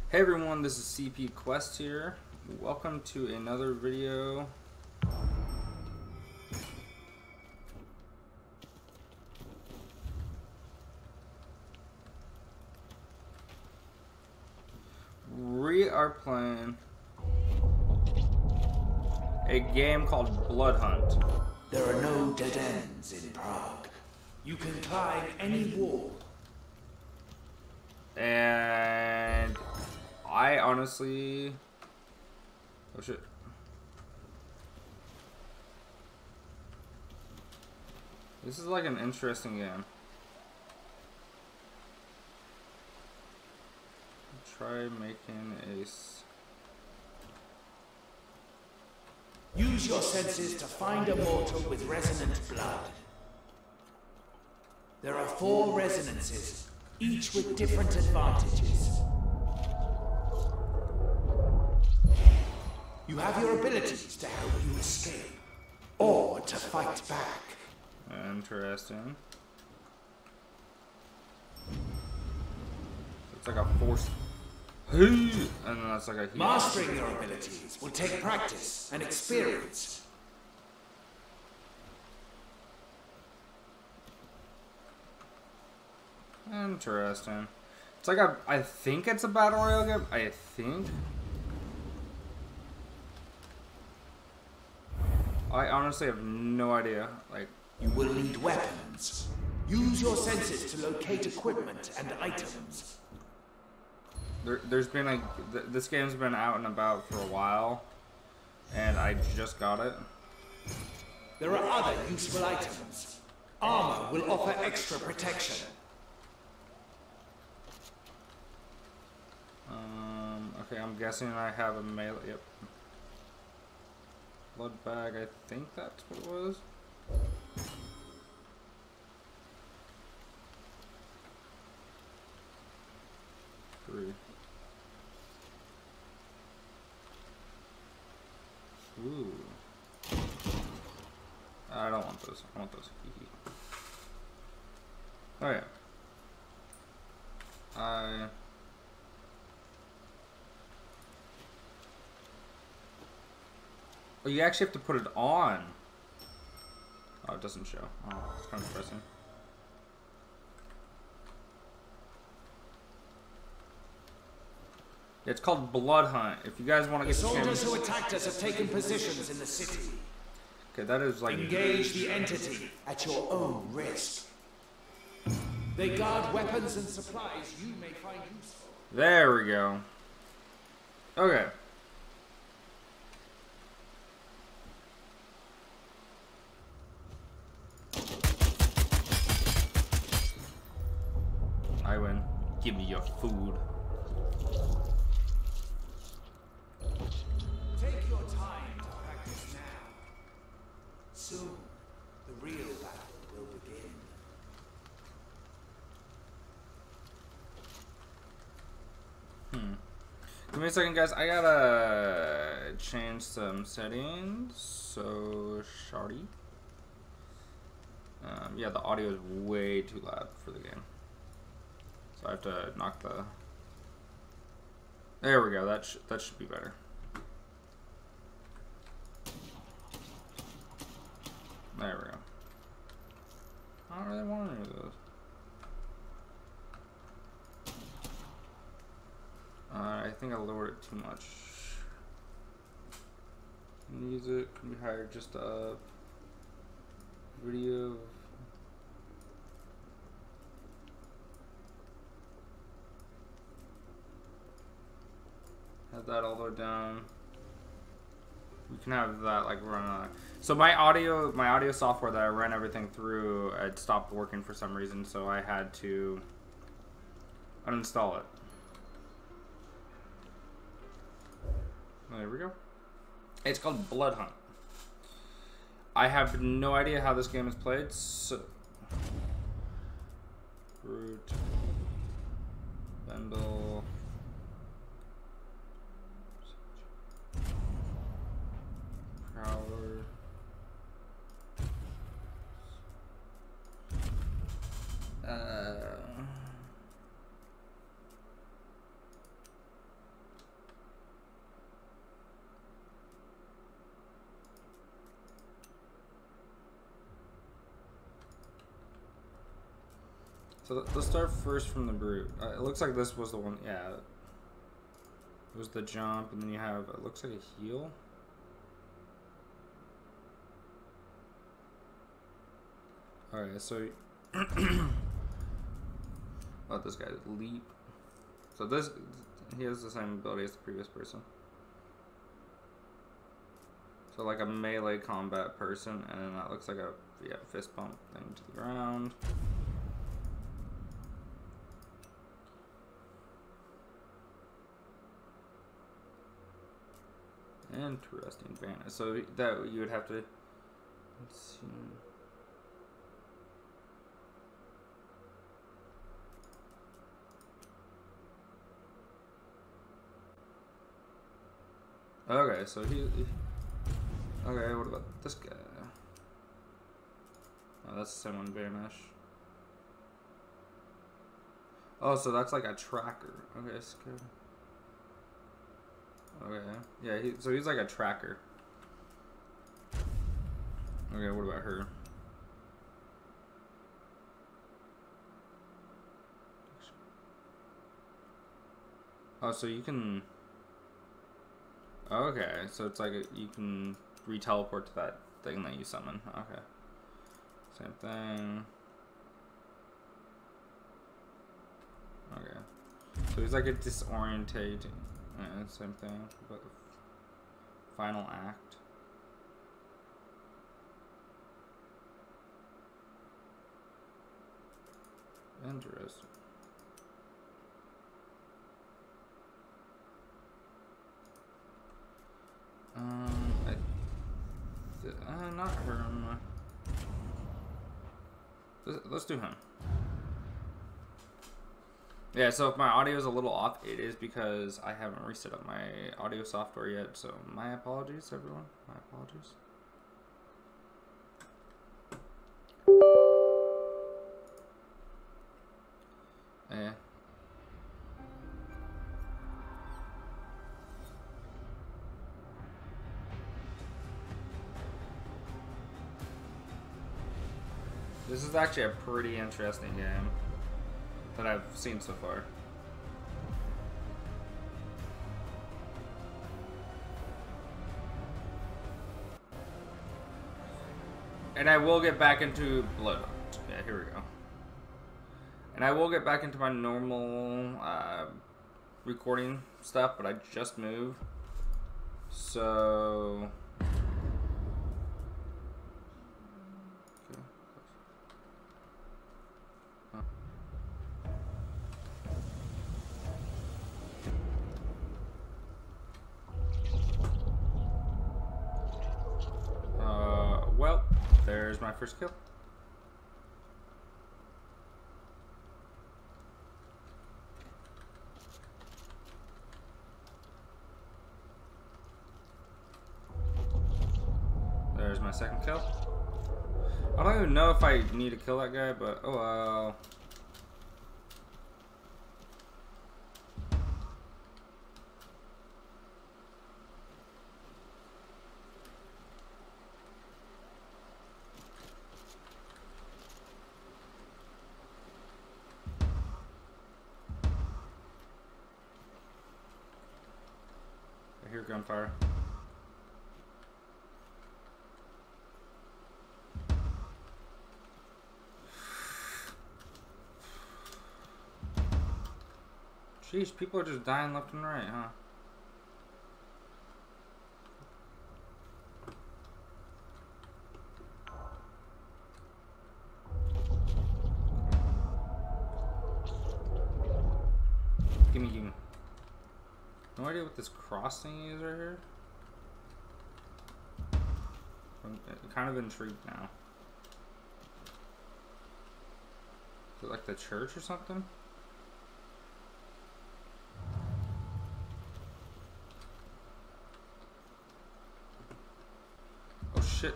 Hey everyone, this is CP Quest here. Welcome to another video. We are playing a game called Blood Hunt. There are no dead ends in Prague. You can climb any wall. And I honestly... Oh shit. This is like an interesting game. Try making a... Use your senses to find a mortal with resonant blood. There are 4 resonances, each with different advantages. You have your abilities to help you escape, or to fight back. Interesting. It's like a force. And then that's like a heat. Mastering your abilities will take practice and experience. Interesting. It's like I think it's a battle royale game. I think. I honestly have no idea. Like, You will need weapons. Use your senses to locate equipment and items. there's been like this game's been out and about for a while, and I just got it. There are other useful items. Armor will offer extra protection. Okay, I'm guessing I have a melee. Yep. Blood bag. I think that's what it was. Three. Ooh. I don't want those. I want those. Oh yeah. Oh, you actually have to put it on. Oh, it doesn't show. Oh, it's kind of depressing. It's called Blood Hunt. If you guys want to The get the soldiers who attacked us have taken positions in the city. Okay, that is like... Engage the entity at your own risk. They guard weapons and supplies you may find useful. There we go. Okay. I win. Give me your food. Take your time to practice now. Soon, the real battle will begin. Give me a second, guys. I gotta change some settings. So, shardy. Yeah, the audio is way too loud for the game. So I have to knock the... There we go. That should be better. There we go. I don't really want any of those. I think I lowered it too much. Music can be higher, just up. Video. Have that all the way down. We can have that like run on. So my audio software that I ran everything through, it stopped working for some reason, so I had to uninstall it. There we go. It's called Blood Hunt. I have no idea how this game is played, so... Root. Bundle. Prowler. So let's start first from the brute. It looks like this was the one. Yeah. It was the jump, and then you have. It looks like a heal. Alright, so. Let this guy leap. So this. He has the same ability as the previous person. So like a melee combat person, and then that looks like a fist bump thing to the ground. Interesting vanish. So that you would have to. Let's see. Okay, so he. Okay, what about this guy? Oh, that's the same one, vanish. Oh, so that's like a tracker. Okay, that's good. Okay, yeah, so he's like a tracker. Okay, what about her? Oh, so you can... Okay, so it's like you can re-teleport to that thing that you summon. Okay. Same thing. Okay. So he's like a disorientating... same thing, but final act. Interesting. Not Herm. Let's do him. Yeah, so if my audio is a little off, it is because I haven't reset up my audio software yet. So my apologies, everyone. My apologies. Yeah. This is actually a pretty interesting game that I've seen so far. And I will get back into Bloodhunt. Yeah, here we go. And I will get back into my normal recording stuff, but I just moved. So... well, there's my first kill. There's my second kill. I don't even know if I need to kill that guy, but oh well. I hear gunfire. Jeez, people are just dying left and right, huh? Gimme. No idea what this cross thing is right here. I'm kind of intrigued now. Is it like the church or something? Oh shit.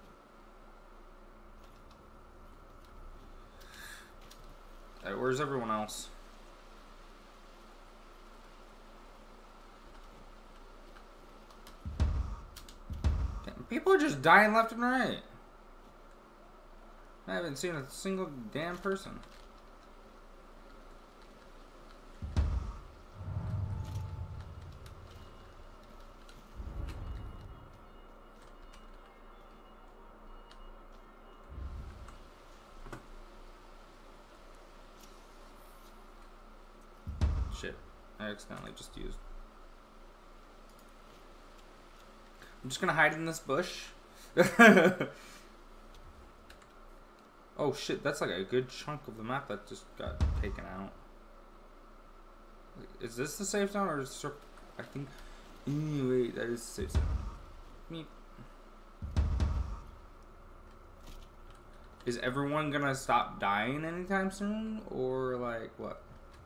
Alright, where's everyone else? People are just dying left and right. I haven't seen a single damn person. I accidentally just used. I'm just gonna hide in this bush. Oh shit, that's like a good chunk of the map that just got taken out. Is this the safe zone or is it, I think. Wait, that is the safe zone. Meep. Is everyone gonna stop dying anytime soon? Or like what?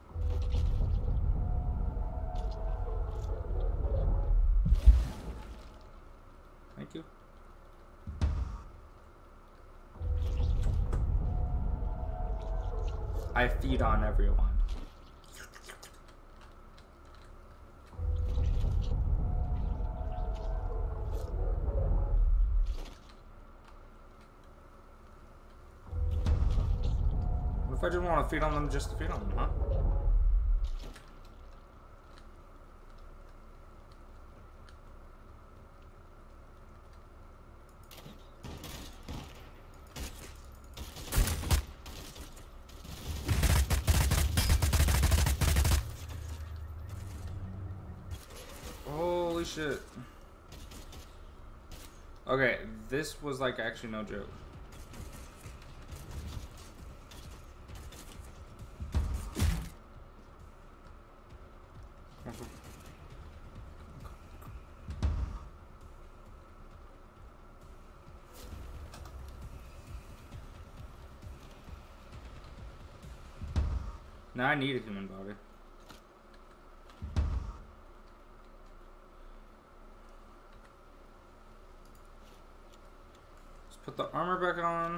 Thank you. I feed on everyone. What if I didn't want to feed on them just to feed on them, huh? Holy shit. Okay, this was like actually no joke. Now I need a human body. Let's put the armor back on.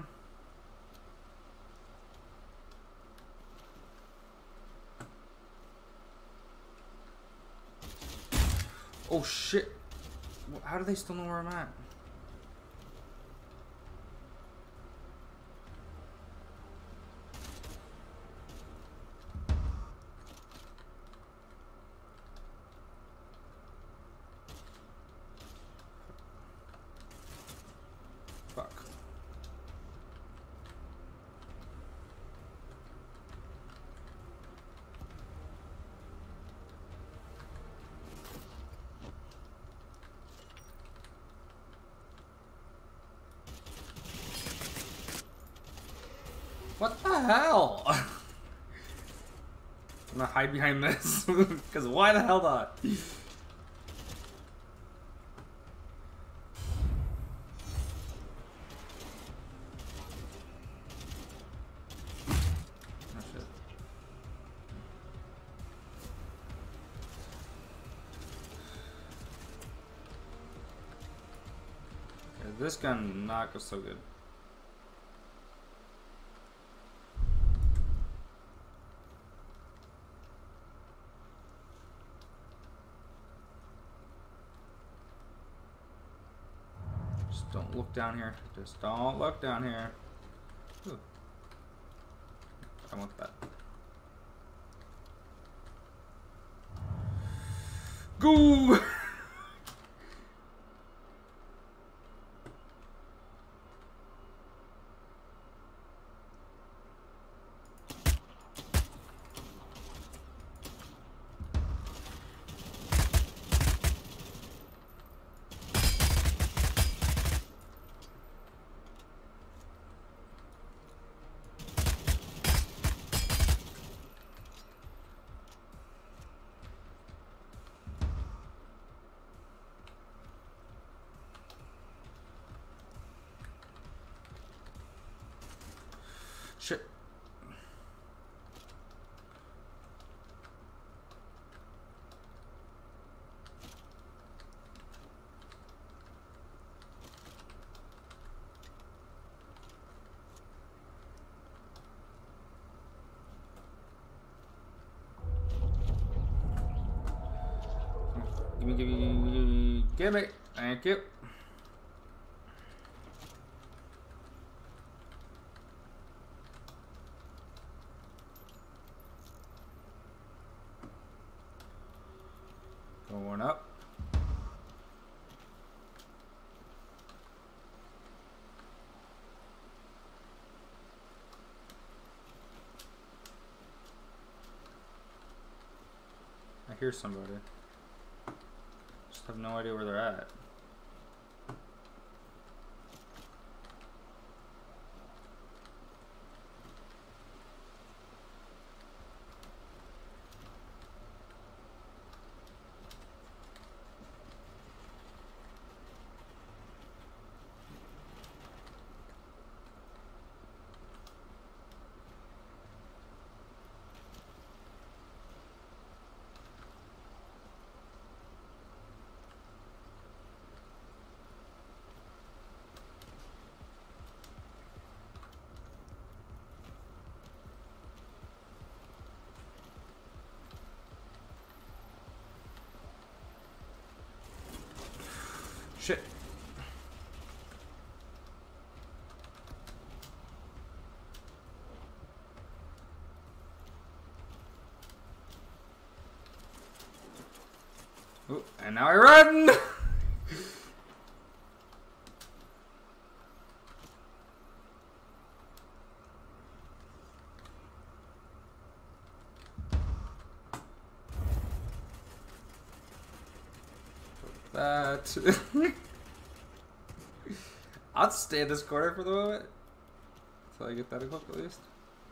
Oh shit. How do they still know where I'm at? Fuck. What the hell? I'm gonna hide behind this. Because why the hell not? Oh shit. Okay, this gun not go so good. Just don't look down here. Just don't look down here. Ooh. I want that. Go! Shit. Give me. Thank you. Going up. I hear somebody. Just have no idea where they're at. Shit. Ooh, and now I run! That. I'll stay in this corner for the moment. Until I get that equipped at least.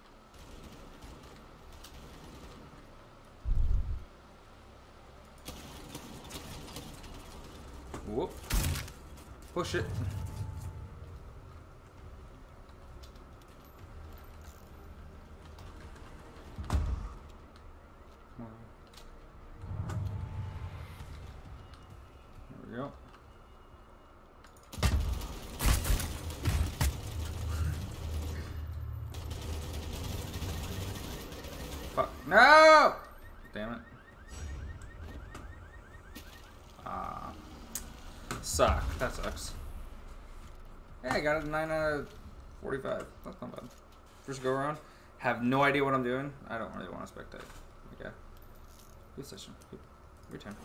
Whoop. Push it. There we go. Fuck. No! Damn it. Suck. That sucks. Hey, I got a 9 out of 45. That's not bad. First go around. Have no idea what I'm doing. I don't really want to spectate. Okay. Good session. Good. Your turn.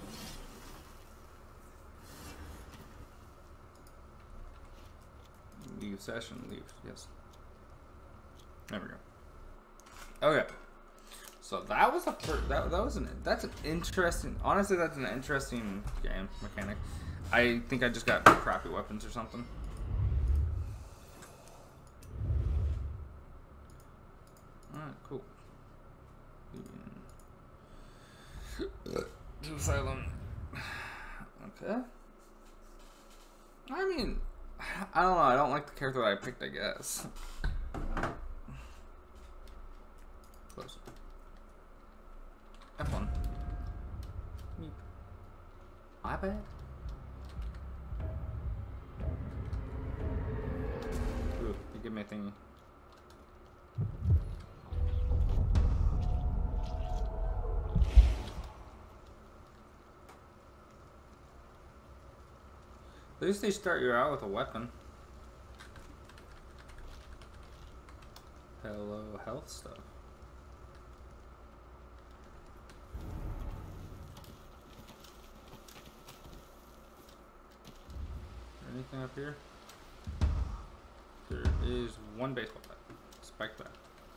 Leave session. Leave. Yes. There we go. Okay. So that was a that's an interesting. Honestly, that's an interesting game mechanic. I think I just got crappy weapons or something. Alright, cool. To asylum. Okay. I mean, I don't know. I don't like the character that I picked, I guess. Close. F1. Meep. My bad. Ooh, you give me a thingy. At least they start you out with a weapon. Hello, health stuff. Anything up here? There is one baseball bat. Spike bat.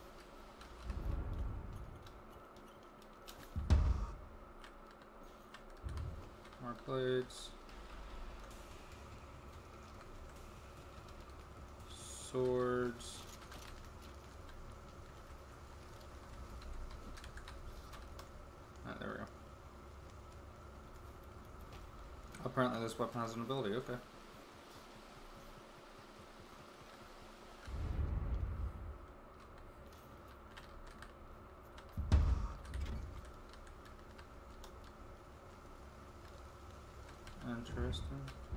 More plates. Swords. Ah, there we go. Apparently this weapon has an ability, okay. Interesting.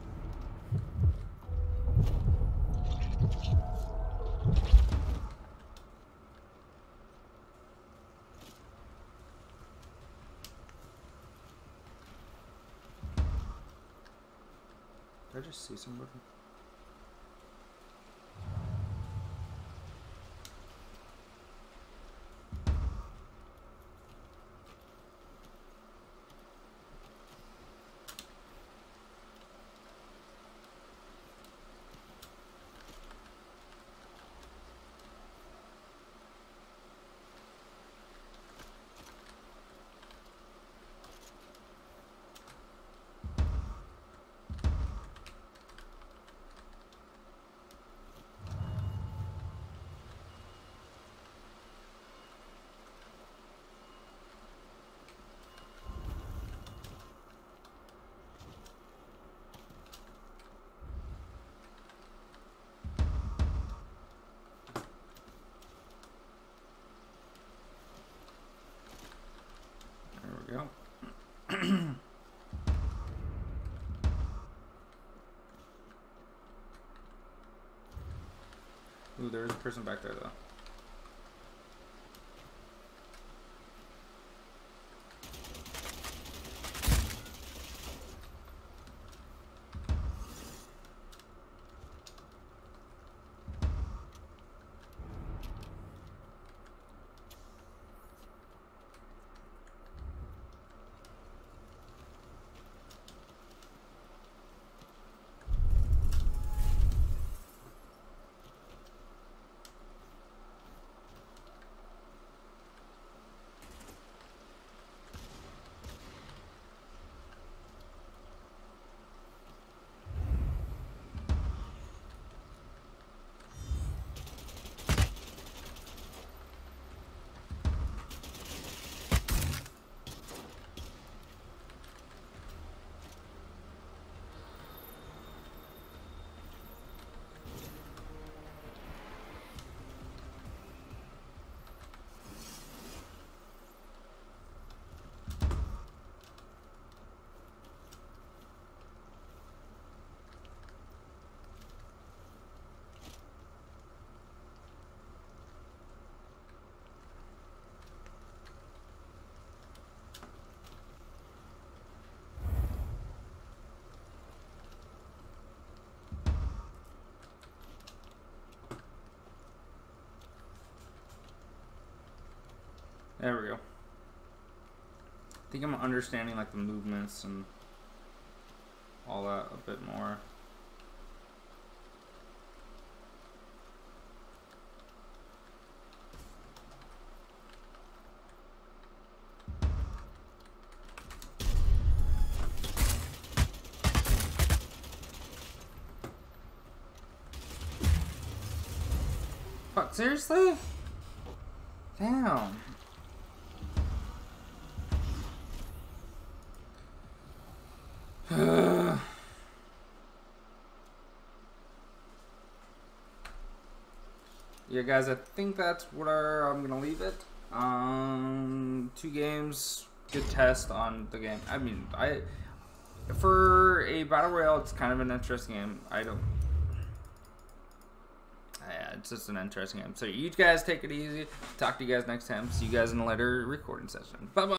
Did I just see somebody? Ooh, there is a person back there though. There we go. I think I'm understanding like the movements and all that a bit more. Fuck, seriously? Damn. Yeah, guys, I think that's where I'm gonna leave it. 2 games, good test on the game. I mean, for a battle royale, it's kind of an interesting game. Yeah, it's just an interesting game. So you guys take it easy. Talk to you guys next time. See you guys in a later recording session. Bye bye.